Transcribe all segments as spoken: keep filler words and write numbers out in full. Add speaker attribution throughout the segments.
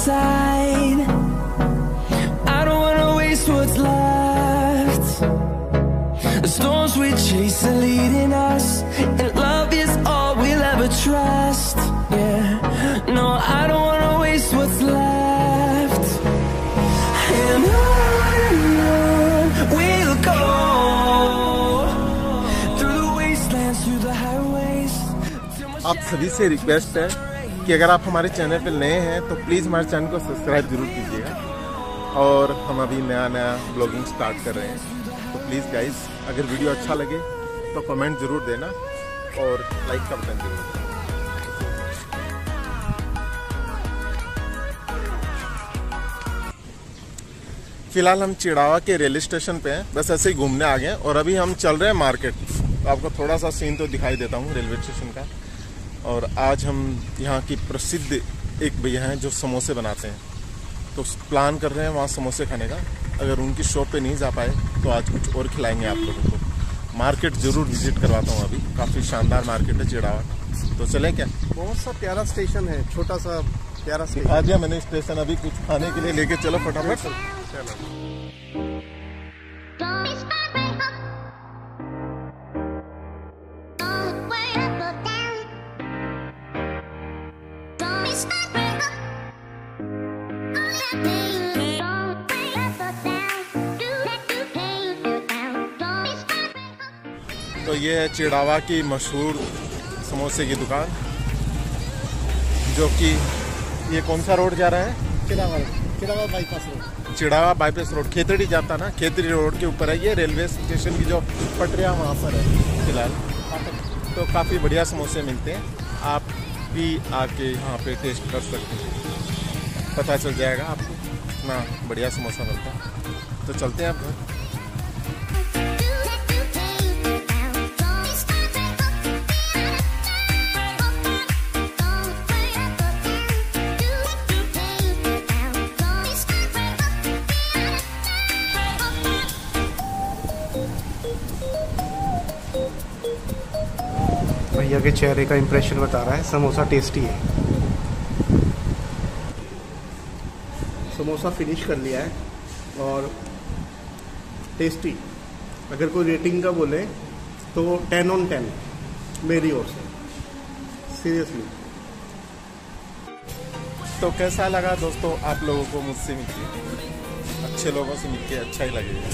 Speaker 1: side. I don't wanna waste what's left. The storms we chase are leading us, and love is all we'll ever trust. Yeah, no, I don't wanna waste what's left. And on we'll go, through the wastelands, through the highways.
Speaker 2: आप सभी से request है कि अगर आप हमारे channel पर नए हैं तो प्लीज़ हमारे चैनल को सब्सक्राइब जरूर कीजिएगा। और हम अभी नया नया ब्लॉगिंग स्टार्ट कर रहे हैं, तो प्लीज़ गाइस अगर वीडियो अच्छा लगे तो कमेंट ज़रूर देना और लाइक का बटन जरूर देना। फिलहाल हम चिड़ावा के रेलवे स्टेशन पे हैं, बस ऐसे ही घूमने आ गए हैं और अभी हम चल रहे हैं मार्केट। तो आपको थोड़ा सा सीन तो दिखाई देता हूँ रेलवे स्टेशन का। और आज हम यहाँ की प्रसिद्ध एक भैया हैं जो समोसे बनाते हैं, तो प्लान कर रहे हैं वहाँ समोसे खाने का। अगर उनकी शॉप पे नहीं जा पाए तो आज कुछ और खिलाएंगे आप लोगों को। मार्केट ज़रूर विजिट करवाता हूँ अभी, काफ़ी शानदार मार्केट है चिड़ावा। तो चलें क्या?
Speaker 3: बहुत सा प्यारा स्टेशन है, छोटा सा प्यारा स्टेशन।
Speaker 2: आ गया मैंने स्टेशन, अभी कुछ खाने के लिए लेके चलो फटाफट। चलो तो ये है चिड़ावा की मशहूर समोसे की दुकान, जो कि ये कौन सा रोड जा रहा है?
Speaker 3: Chirawa Chirawa bypass road.
Speaker 2: Chirawa bypass road Khetri जाता ना, खेतड़ी रोड के ऊपर है ये। रेलवे स्टेशन की जो पटरियाँ वहाँ पर है फिलहाल। तो काफ़ी बढ़िया समोसे मिलते हैं, आप भी आके यहाँ पे टेस्ट कर सकते हैं, पता चल जाएगा आपको कितना बढ़िया समोसा मिलता है। तो चलते हैं आप घर।
Speaker 3: भैया के चेहरे का इंप्रेशन बता रहा है समोसा टेस्टी है। समोसा फिनिश कर लिया है और टेस्टी। अगर कोई रेटिंग का बोले तो टेन ऑन टेन मेरी ओर से, सीरियसली।
Speaker 2: तो कैसा लगा दोस्तों आप लोगों को मुझसे मिलके? अच्छे लोगों से मिलके अच्छा ही लगेगा।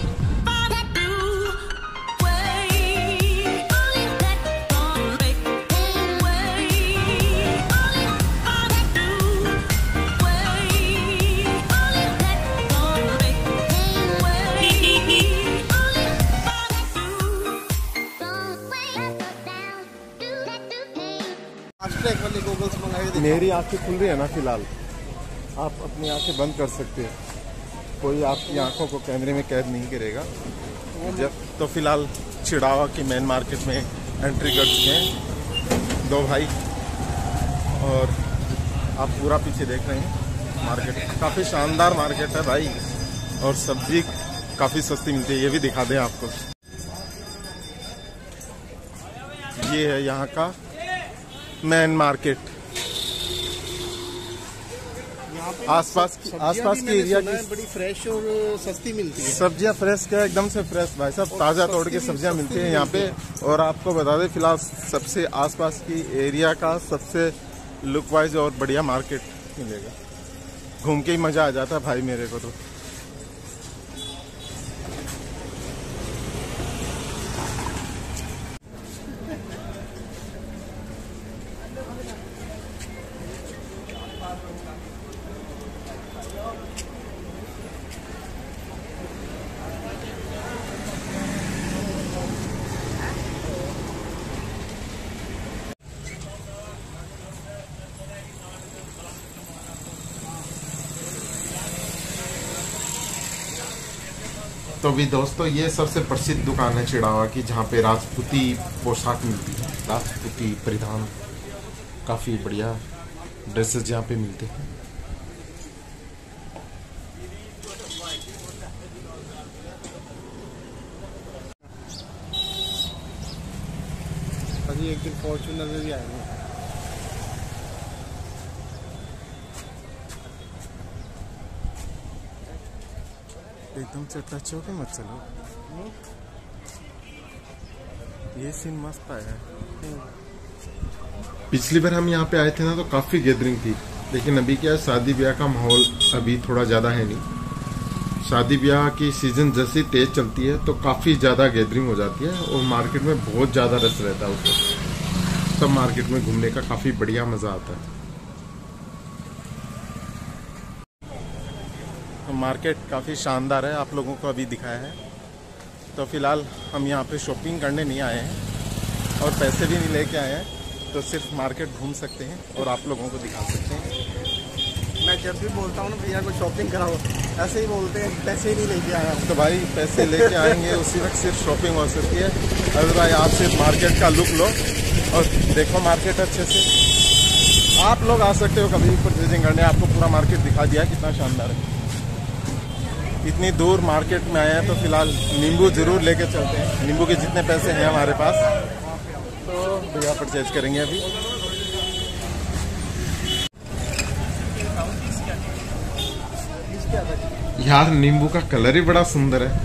Speaker 2: मेरी आंखें खुल रही है ना फिलहाल, आप अपनी आंखें बंद कर सकते हैं, कोई आपकी आंखों को कैमरे में कैद नहीं करेगा। जब तो फिलहाल चिड़ावा की मेन मार्केट में एंट्री कर चुके हैं दो भाई, और आप पूरा पीछे देख रहे हैं मार्केट। काफ़ी शानदार मार्केट है भाई, और सब्जी काफ़ी सस्ती मिलती है, ये भी दिखा दें आपको। ये है यहाँ का मेन मार्केट। आसपास आसपास के एरिया की
Speaker 3: बड़ी फ्रेश और सस्ती मिलती है
Speaker 2: सब्जियां। फ्रेश क्या, एकदम से फ्रेश भाई साहब, ताज़ा तोड़ के सब्जियां मिलती हैं यहाँ पे। और आपको बता दें फिलहाल सबसे आसपास की एरिया का सबसे लुक वाइज और बढ़िया मार्केट मिलेगा। घूम के ही मज़ा आ जाता है भाई मेरे को तो। तो भी दोस्तों ये सबसे प्रसिद्ध दुकान है चिड़ावा की, जहाँ पे राजपूती पोशाक मिलती है, राजपूती परिधान, काफ़ी बढ़िया ड्रेसेस यहाँ पे मिलते हैं।
Speaker 3: अभी एक दिन फॉर्चूनर में भी आएंगे।
Speaker 2: एकदम से टच होके मत चलो, ये सीन मस्त आया है। पिछली बार हम यहाँ पे आए थे ना तो काफी गैदरिंग थी, लेकिन अभी क्या है शादी ब्याह का माहौल अभी थोड़ा ज्यादा है नहीं। शादी ब्याह की सीजन जैसे तेज चलती है तो काफी ज्यादा गैदरिंग हो जाती है और मार्केट में बहुत ज्यादा रश रहता है उस वक्त। सब मार्केट में घूमने का काफी बढ़िया मजा आता है। तो मार्केट काफी शानदार है, आप लोगों को अभी दिखाया है। तो फिलहाल हम यहाँ पे शॉपिंग करने नहीं आए हैं और पैसे भी नहीं लेके आए हैं, तो सिर्फ मार्केट घूम सकते हैं और आप लोगों को दिखा सकते हैं।
Speaker 3: मैं जब भी बोलता हूँ ना भैया को शॉपिंग कराओ, ऐसे ही बोलते हैं पैसे ही नहीं लेके आया।
Speaker 2: तो भाई पैसे लेके आएंगे उसी वक्त सिर्फ शॉपिंग हो सकती है। अरे भाई आप सिर्फ मार्केट का लुक लो और देखो मार्केट अच्छे से। आप लोग आ सकते हो कभी परचेजिंग करने, आपको पूरा मार्केट दिखा दिया कितना शानदार है। इतनी दूर मार्केट में आए हैं तो फिलहाल नींबू जरूर लेके चलते हैं। नींबू के जितने पैसे हैं हमारे पास तो भैया परचेज करेंगे अभी। यार नींबू का कलर ही बड़ा सुंदर है।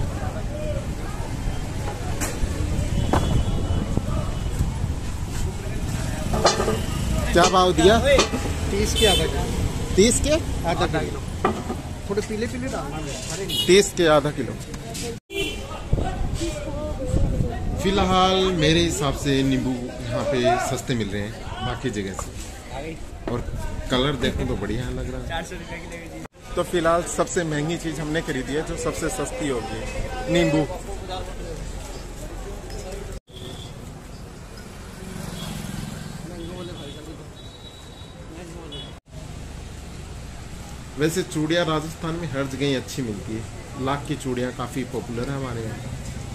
Speaker 2: क्या भाव दिया?
Speaker 3: तीस के आधा किलो।
Speaker 2: तीस के
Speaker 3: आधा किलो, थोड़े पीले पीले डालना है।
Speaker 2: तीस के आधा किलो। फिलहाल मेरे हिसाब से नींबू यहाँ पे सस्ते मिल रहे हैं बाकी जगह से, और कलर देखने तो बढ़िया लग रहा है।
Speaker 3: चार सौ रुपए की लगेगी।
Speaker 2: तो फिलहाल सबसे महंगी चीज हमने खरीदी है जो सबसे सस्ती होगी, नींबू। वैसे चूड़ियाँ राजस्थान में हर जगह अच्छी मिलती है। लाख की चूड़ियाँ काफी पॉपुलर है हमारे यहाँ।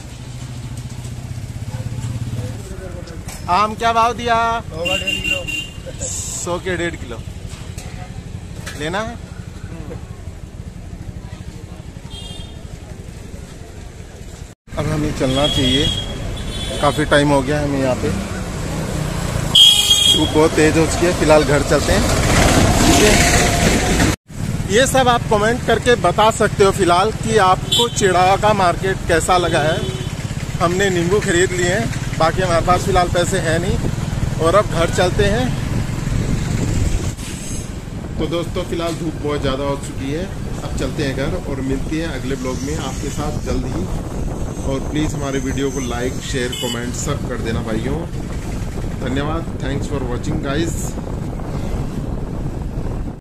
Speaker 2: आम क्या भाव दिया? सौ के डेढ़ किलो लेना है। अब हमें चलना चाहिए, काफी टाइम हो गया हमें यहाँ पे, धूप बहुत तेज हो चुकी है। फिलहाल घर चलते हैं, ठीक है। ये सब आप कमेंट करके बता सकते हो फिलहाल कि आपको चिड़ावा का मार्केट कैसा लगा है। हमने नींबू खरीद लिए हैं, बाकी हमारे पास फिलहाल पैसे हैं नहीं और अब घर चलते हैं। तो दोस्तों फिलहाल धूप बहुत ज़्यादा हो चुकी है, अब चलते हैं घर और मिलते हैं अगले ब्लॉग में आपके साथ जल्द ही। और प्लीज़ हमारे वीडियो को लाइक शेयर कमेंट सब कर देना भाइयों। धन्यवाद, थैंक्स फॉर वॉचिंग गाइज।